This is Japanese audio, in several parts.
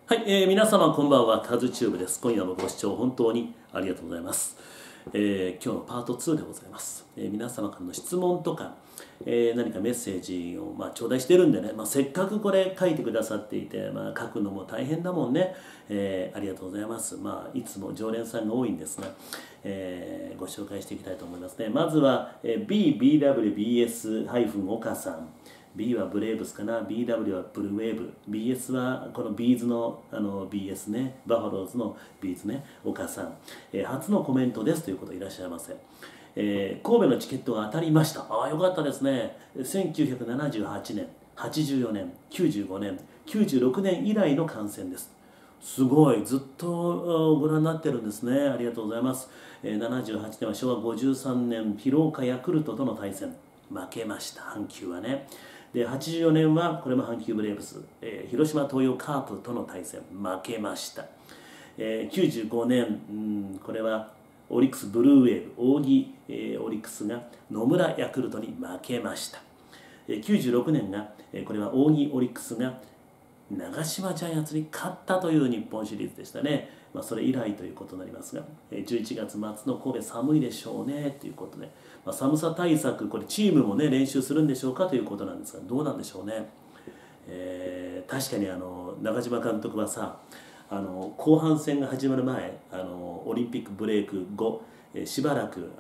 はい、皆様こんばんは、カズチューブです。今夜もご視聴本当にありがとうございます。今日のパート2でございます。皆様からの質問とか、何かメッセージを、頂戴してるんでね、せっかくこれ書いてくださっていて、書くのも大変だもんね、ありがとうございます。いつも常連さんが多いんですが、ご紹介していきたいと思いますね。まずは、BBWBS- 岡さん。B はブレーブスかな、 BW はブルーウェーブ、 BS はこのビーズのBS ね、バファローズのビーズね、岡さん、初のコメントですということいらっしゃいませ。神戸のチケットが当たりました。ああ、よかったですね。1978年、84年、95年、96年以来の観戦です。すごい、ずっとご覧になってるんですね。ありがとうございます。78年は昭和53年、広岡ヤクルトとの対戦。負けました、阪急はね。で、84年はこれも阪急ブレーブス、広島東洋カープとの対戦、負けました。95年、これはオリックスブルーウェーブ、扇、オリックスが野村ヤクルトに負けました。96年が、これは扇オリックスが長島ジャイアンツに勝ったという日本シリーズでしたね。それ以来ということになりますが、11月末の神戸寒いでしょうねということで、寒さ対策、これチームもね練習するんでしょうかということなんですが、どうなんでしょうね。確かに中島監督はさ、後半戦が始まる前、オリンピックブレイク後、しばらく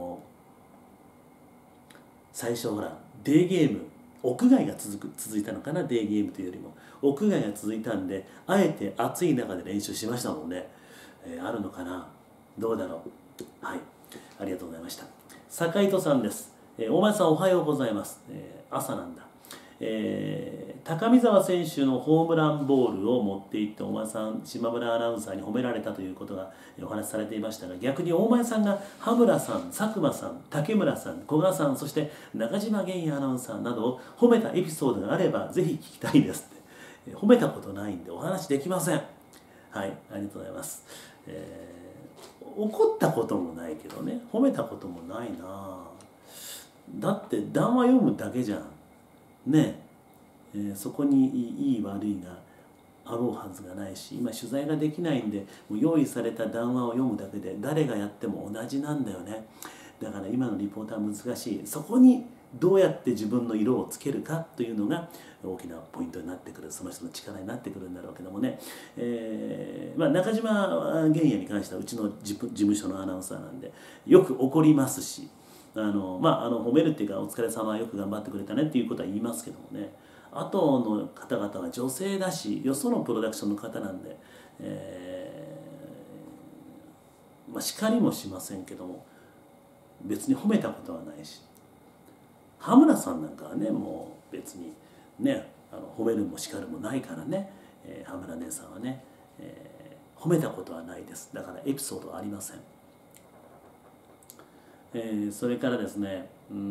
最初ほらデーゲーム、屋外が続いたのかな、デーゲームというよりも屋外が続いたんで、あえて暑い中で練習しましたもんね。あるのかな、どうだろう。はい、ありがとうございました。坂井戸さんです。大前さんおはようございます。朝なんだ。高見澤選手のホームランボールを持っていって大前さん、島村アナウンサーに褒められたということがお話しされていましたが、逆に大前さんが羽村さん、佐久間さん、竹村さん、古賀さん、そして中島源也アナウンサーなどを褒めたエピソードがあればぜひ聞きたいですって。褒めたことないんでお話できません。はい、ありがとうございます。怒ったこともないけどね、褒めたこともないな。だって談話読むだけじゃんね。そこにいい悪いがあろうはずがないし、今取材ができないんでもう用意された談話を読むだけで誰がやっても同じなんだよね。だから今のリポーターは難しい。そこにどうやって自分の色をつけるかというのが大きなポイントになってくる、その人の力になってくるんだろうけどもね。中島源也に関してはうちの事務所のアナウンサーなんでよく怒りますし、褒めるっていうかお疲れ様、よく頑張ってくれたねっていうことは言いますけどもね。あとの方々は女性だし、よそのプロダクションの方なんで、叱りもしませんけども別に褒めたことはないし、羽村さんなんかはねもう別にね褒めるも叱るもないからね、羽村姉さんはね、褒めたことはないです。だからエピソードはありません。それからですね、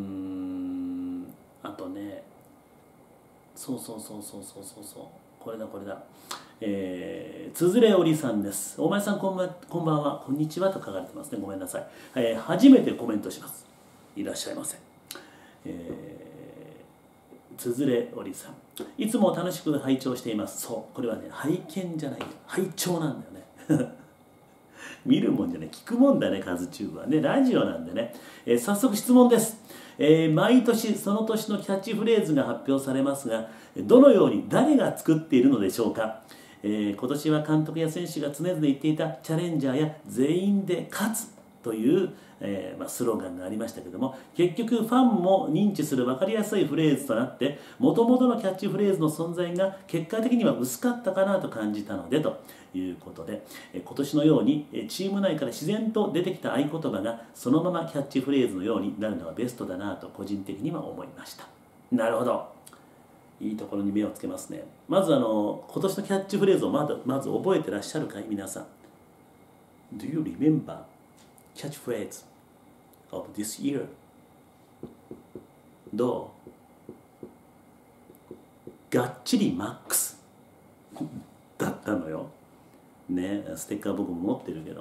あとね、そうこれだつづれおりさんです。お前さんこんばんは、こんにちはと書かれてますね。ごめんなさい。初めてコメントします。いらっしゃいませ。つづれおりさん、いつも楽しく拝聴しています。そう、これはね拝見じゃないよ、拝聴なんだよね見るもんじゃない、聞くもんだね、カズチューブはね、ラジオなんでね。早速質問です。毎年その年のキャッチフレーズが発表されますが、どのように誰が作っているのでしょうか。今年は監督や選手が常々言っていたチャレンジャーや全員で勝つという、スローガンがありましたけども、結局ファンも認知する分かりやすいフレーズとなって、もともとのキャッチフレーズの存在が結果的には薄かったかなと感じたのでということで、今年のようにチーム内から自然と出てきた合言葉がそのままキャッチフレーズのようになるのがベストだなと個人的には思いました。なるほど、いいところに目をつけますね。まず今年のキャッチフレーズをまず覚えてらっしゃるかい、皆さん。 Do you remember catchphrase of this year? どう？がっちりマックスだったのよね。ステッカー僕も持ってるけど、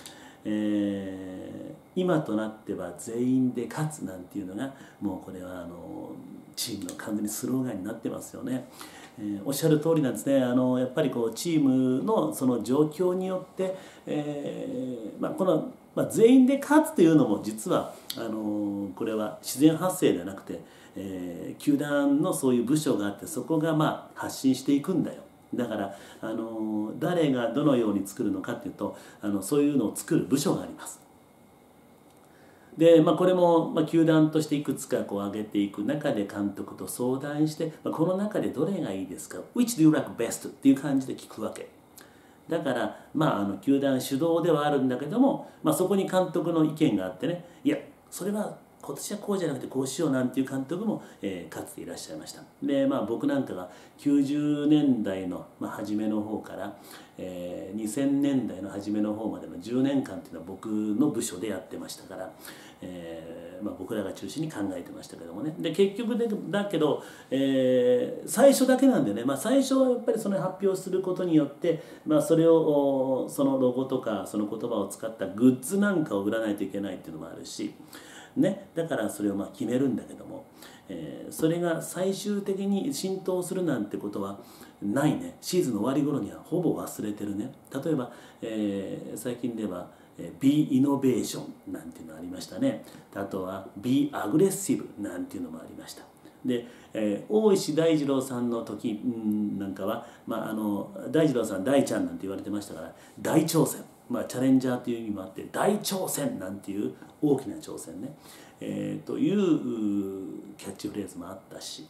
今となっては全員で勝つなんていうのがもうこれはチームの完全にスローガンになってますよね。 おっしゃる通りなんですね。やっぱりこうチームのその状況によって、この、全員で勝つというのも実はこれは自然発生ではなくて、球団のそういう部署があって、そこが発信していくんだよ。だから誰がどのように作るのかっていうと、そういうのを作る部署があります。で、これも、球団としていくつかこう上げていく中で監督と相談して、この中でどれがいいですか Which do you like best? っていう感じで聞くわけだから、球団主導ではあるんだけども、そこに監督の意見があってね、いやそれは今年はこうじゃなくてこうしようなんていう監督も、かつていらっしゃいました。で、僕なんかが90年代の、初めの方から、2000年代の初めの方までの10年間っていうのは僕の部署でやってましたから、僕らが中心に考えてましたけどもね。で結局だけど、最初だけなんでね、最初はやっぱりその発表することによって、それをそのロゴとかその言葉を使ったグッズなんかを売らないといけないっていうのもあるしね、だからそれを決めるんだけども、それが最終的に浸透するなんてことはないね。シーズンの終わり頃にはほぼ忘れてるね。例えば、最近ではBe Innovation なんていうのがありましたね。あとは Be Aggressive なんていうのもありました。で、大石大二郎さんの時なんかは、大二郎さん大ちゃんなんて言われてましたから、大挑戦、チャレンジャーという意味もあって大挑戦なんていう大きな挑戦ね、というキャッチフレーズもあったし、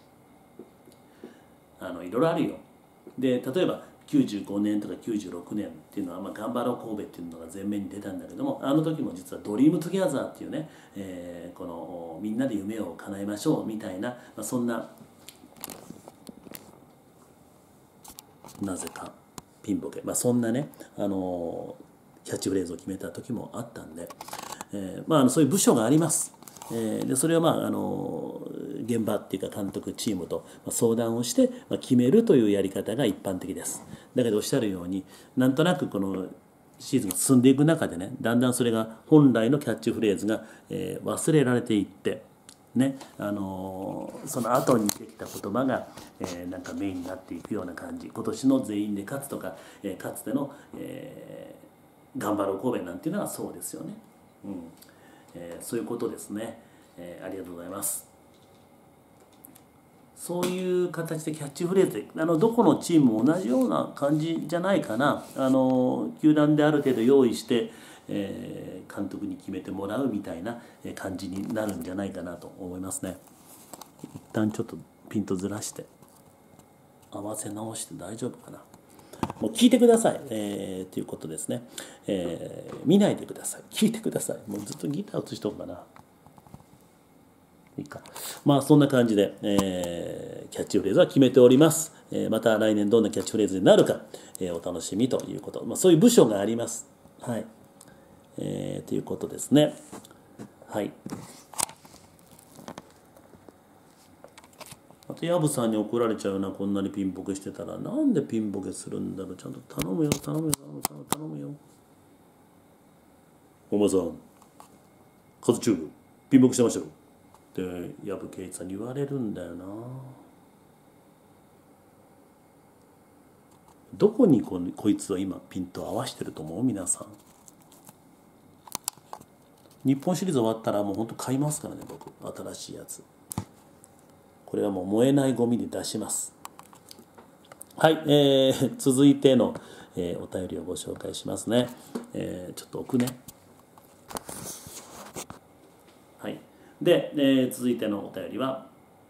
いろいろあるよ。で例えば95年とか96年っていうのは、頑張ろう神戸っていうのが前面に出たんだけども、あの時も実はドリームトゥギャザーっていうね、このみんなで夢を叶えましょうみたいな、そんななぜかピンボケ、そんなねキャッチフレーズを決めた時もあったんで、そういう部署があります。でそれは現場っていうか監督チームと相談をして決めるというやり方が一般的です。だけどおっしゃるように、なんとなくこのシーズンが進んでいく中でね、だんだんそれが本来のキャッチフレーズが忘れられていってね、その後にできた言葉がなんかメインになっていくような感じ。今年の全員で勝つとか、かつての頑張ろう神戸なんていうのはそうですよね。そういうことですね。ありがとうございます。そういう形でキャッチフレーズでどこのチームも同じような感じじゃないかな。球団である程度用意して、監督に決めてもらうみたいな感じになるんじゃないかなと思いますね。一旦ちょっとピントずらして合わせ直して大丈夫かな。もう聞いてください、ということですね、見ないでください、聞いてください。もうずっとギター映しとくかな。いいか。そんな感じで、キャッチフレーズは決めております。また来年どんなキャッチフレーズになるか、お楽しみということ、そういう部署があります。はい、ということですね。はい。あとヤブさんに怒られちゃうな、こんなにピンボケしてたら。なんでピンボケするんだろう。ちゃんと頼むよ頼むよ頼むよ。お前さんカズチューブピンボケしてましたよってヤブケイチさんに言われるんだよな。どこにこいつは今ピント合わせてると思う？皆さん。日本シリーズ終わったらもう本当買いますからね、僕新しいやつ。これはもう燃えないゴミに出します。はい、続いての、お便りをご紹介しますね。ちょっと置くね。はい。で、続いてのお便りは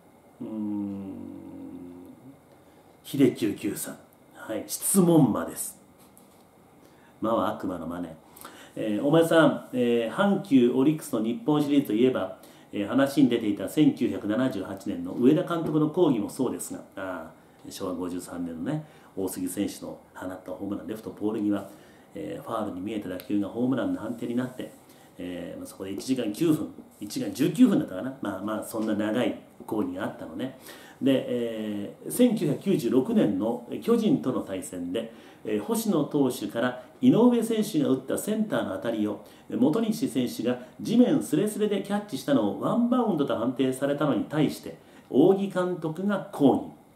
ヒデ99さん。はい、質問魔です。魔は悪魔の魔ね。お前さん、阪急オリックスの日本シリーズといえば、話に出ていた1978年の上田監督の講義もそうですが、昭和53年のね、大杉選手の放ったホームラン、レフトポール際、ファールに見えた打球がホームランの判定になって、そこで1時間9分1時間19分だったかな、そんな長い講義があったのね。で、1996年の巨人との対戦で、星野投手から井上選手が打ったセンターの当たりを本西選手が地面すれすれでキャッチしたのをワンバウンドと判定されたのに対して仰木監督が抗議、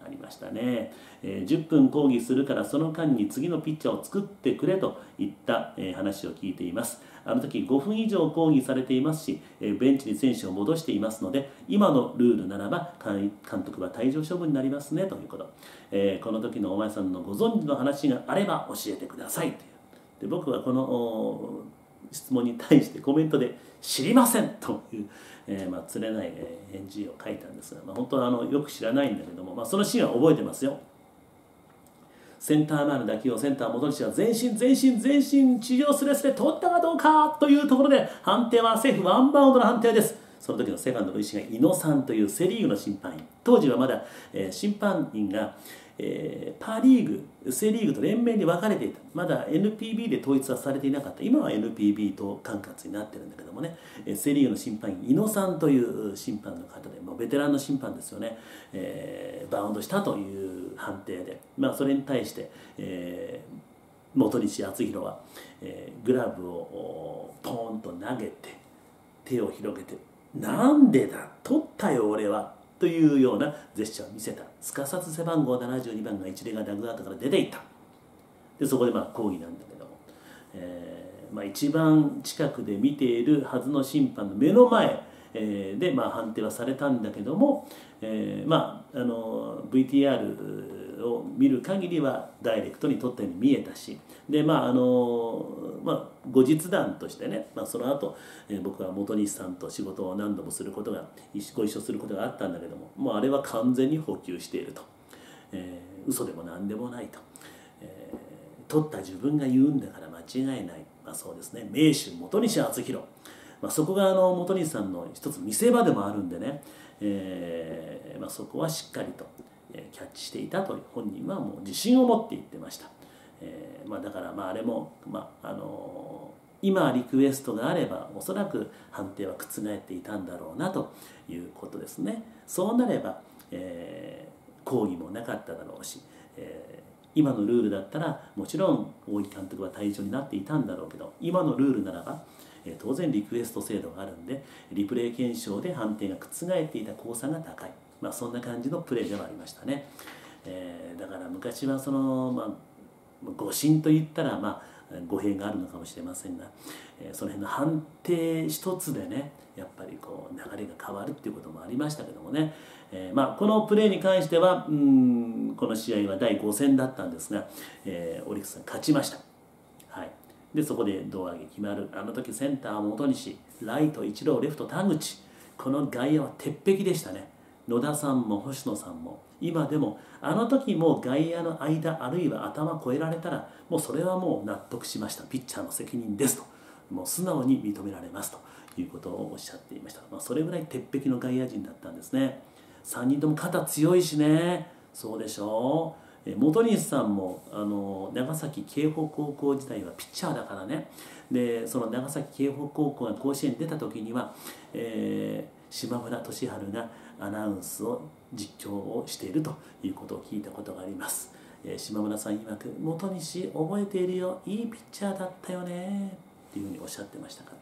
ありましたね。10分講義するからその間に次のピッチャーを作ってくれといった、話を聞いています。あの時5分以上講義されていますし、ベンチに選手を戻していますので、今のルールならば監督は退場処分になりますねということ、この時のお前さんのご存知の話があれば教えてくださいという。で僕はこの質問に対してコメントで知りませんという、つれない返事を書いたんですが、本当はよく知らないんだけども、そのシーンは覚えてますよ。センター前の打球をセンター元西は前進地上スレスレ取ったかどうかというところで、判定はセーフワンバウンドの判定です。その時のセカンドの医師が井野さんというセ・リーグの審判員、当時はまだ、審判員がパ・リーグ、セ・リーグと連盟に分かれていた。まだ NPB で統一はされていなかった。今は NPB と管轄になってるんだけどもね、セ・リーグの審判員井野さんという審判の方で、もうベテランの審判ですよね、バウンドしたという判定で、それに対して、本西篤弘は、グラブをポーンと投げて手を広げて「なんでだ取ったよ俺は」というようなジェスチャーを見せた。すかさず背番号72番が一塁側ダグアウトから出ていった。でそこで抗議なんだけども、一番近くで見ているはずの審判の目の前、で判定はされたんだけども、VTR を見る限りはダイレクトに撮ったように見えたし、で後日談としてね、その後、僕は本西さんと仕事を何度もすることがご一緒することがあったんだけども、もうあれは完全に補給していると、嘘でも何でもないと、撮った自分が言うんだから間違いない、そうですね、名手本西篤弘、そこが本西さんの一つ見せ場でもあるんでね、そこはしっかりとキャッチしていたと本人はもう自信を持って言ってました。だからあれも、今リクエストがあればおそらく判定は覆っていたんだろうなということですね。そうなれば、抗議もなかっただろうし、今のルールだったらもちろん大井監督は退場になっていたんだろうけど、今のルールならば当然リクエスト制度があるんで、リプレイ検証で判定が覆っていた公差が高い、そんな感じのプレーではありましたね。だから昔はその、誤審といったら語弊があるのかもしれませんが、その辺の判定一つでね、やっぱりこう流れが変わるっていうこともありましたけどもね、このプレーに関してはこの試合は第5戦だったんですが、オリックスが勝ちました。でそこで胴上げ決まる。あの時センター本西、ライト一郎、レフト田口、この外野は鉄壁でしたね。野田さんも星野さんも。今でもあの時も外野の間あるいは頭越えられたらもうそれはもう納得しました、ピッチャーの責任ですと、もう素直に認められますということをおっしゃっていました。それぐらい鉄壁の外野陣だったんですね。3人とも肩強いしね。そうでしょう。本西さんも長崎慶北高校時代はピッチャーだからね。でその長崎慶北高校が甲子園に出た時には、島村俊治がアナウンスを実況をしているということを聞いたことがあります。島村さん曰く本西覚えているよ、いいピッチャーだったよねっていうふうにおっしゃってましたから、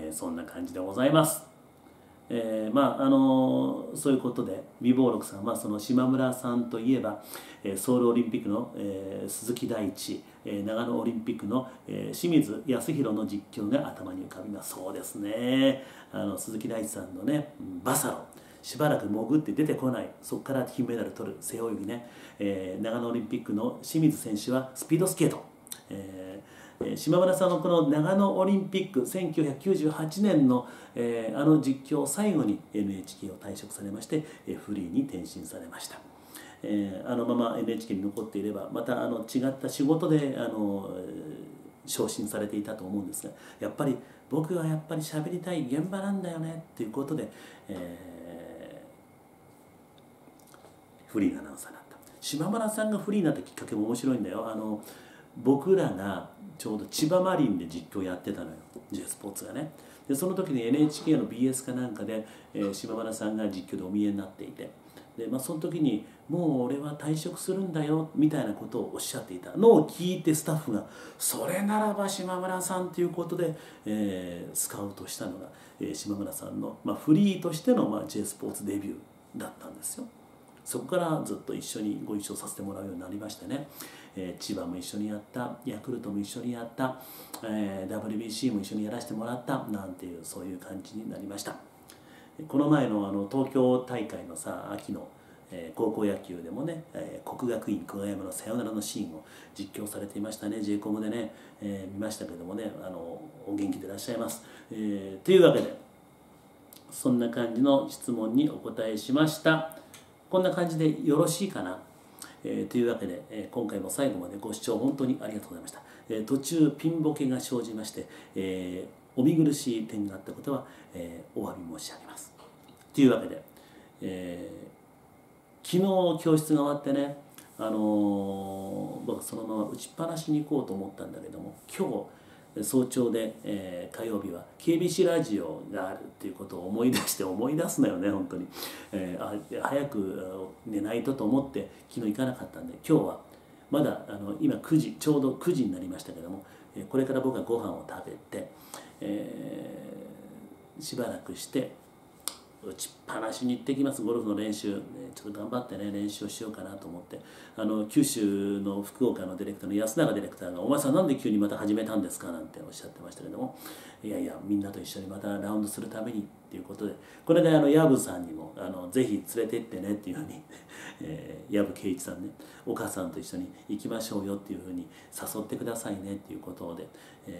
そんな感じでございます。そういうことで美坊録さんはその島村さんといえばソウルオリンピックの、鈴木大地、長野オリンピックの、清水康弘の実況が頭に浮かびます。そうですね、鈴木大地さんのねバサロ、しばらく潜って出てこない、そこから金メダル取る背泳ぎね、長野オリンピックの清水選手はスピードスケート、島村さんのこの長野オリンピック1998年の、実況を最後に NHK を退職されまして、フリーに転身されました。あのまま NHK に残っていればまた違った仕事で昇進されていたと思うんですが、やっぱり僕はやっぱり喋りたい現場なんだよねっていうことで、フリーアナウンサーになった。島村さんがフリーになったきっかけも面白いんだよ。僕らがちょうど千葉マリンで実況やってたのよ、 J スポーツがね。でその時に NHK の BS かなんかで、島村さんが実況でお見えになっていて、で、その時に「もう俺は退職するんだよ」みたいなことをおっしゃっていたのを聞いて、スタッフが「それならば島村さん」ということで、スカウトしたのが、島村さんの、フリーとしての、J スポーツデビューだったんですよ。 そこからずっと一緒にご一緒させてもらうようになりましてね、千葉も一緒にやった、ヤクルトも一緒にやった、WBC も一緒にやらせてもらったなんていう、そういう感じになりました。この前の東京大会のさ、秋の高校野球でもね、国学院久我山のサヨナラのシーンを実況されていましたね。 J コムでね、見ましたけどもね、お元気でいらっしゃいます。というわけで、そんな感じの質問にお答えしました。こんな感じでよろしいかな。というわけで、今回も最後までご視聴本当にありがとうございました。途中ピンボケが生じまして、お見苦しい点があったことは、お詫び申し上げます。というわけで、昨日教室が終わってね、僕そのまま打ちっぱなしに行こうと思ったんだけども、今日早朝で、火曜日は KBC ラジオがあるっていうことを思い出すのよね、本当に。早く寝ないとと思って昨日行かなかったんで、今日はまだ今9時、ちょうど9時になりましたけども、これから僕はご飯を食べて、しばらくして打ちっぱなしに行ってきます。ゴルフの練習、ちょっと頑張ってね練習をしようかなと思って、九州の福岡のディレクターの安永ディレクターが「お前さんなんで急にまた始めたんですか?」なんておっしゃってましたけども、いやいやみんなと一緒にまたラウンドするためにっていうことで、これで薮さんにもぜひ連れて行ってねっていうふうに薮圭一さんね、お母さんと一緒に行きましょうよっていうふうに誘ってくださいねっていうことで、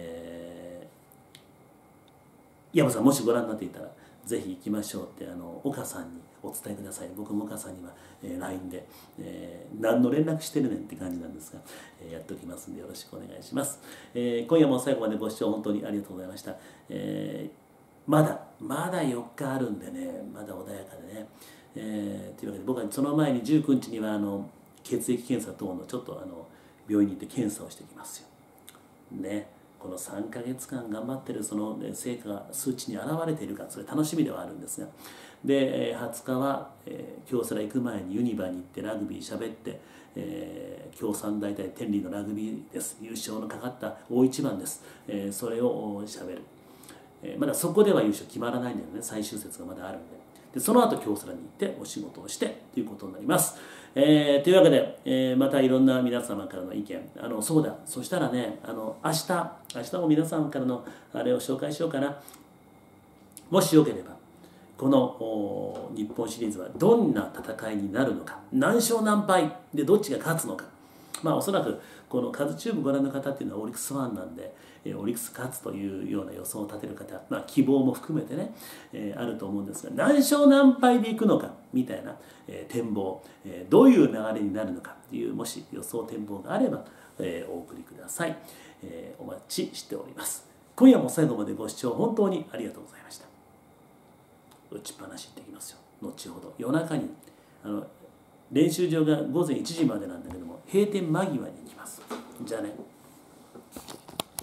薮さんもしご覧になっていたらぜひ行きましょうって岡さんにお伝えください。僕も岡さんには、LINE で、何の連絡してるねんって感じなんですが、やっておきますんでよろしくお願いします。今夜も最後までご視聴本当にありがとうございました。まだ4日あるんでね、まだ穏やかでね。というわけで僕はその前に19日には血液検査等のちょっと病院に行って検査をしてきますよ。ね。この3ヶ月間頑張ってるその成果が数値に現れているか、それ楽しみではあるんですが、で20日は京セラ行く前にユニバに行ってラグビーしゃべって、京産大体天理のラグビーです、優勝のかかった大一番です、それをしゃべる、まだそこでは優勝決まらないんだよね、最終節がまだあるんで、その後京セラに行ってお仕事をしてということになります。というわけで、またいろんな皆様からの意見、そうだ、そしたらね、明日も皆さんからのあれを紹介しようかな。もしよければこの日本シリーズはどんな戦いになるのか、何勝何敗でどっちが勝つのか、おそらくこのカズチューブご覧の方っていうのはオリックスファンなんで、オリックス勝つというような予想を立てる方、希望も含めてね、あると思うんですが、何勝何敗でいくのかみたいな、展望、どういう流れになるのかっていう、もし予想展望があれば、お送りください。お待ちしております。今夜も最後までご視聴本当にありがとうございました。打ちっぱなし行ってきますよ。後ほど夜中に練習場が午前1時までなんだけども、閉店間際に行きます。じゃあね。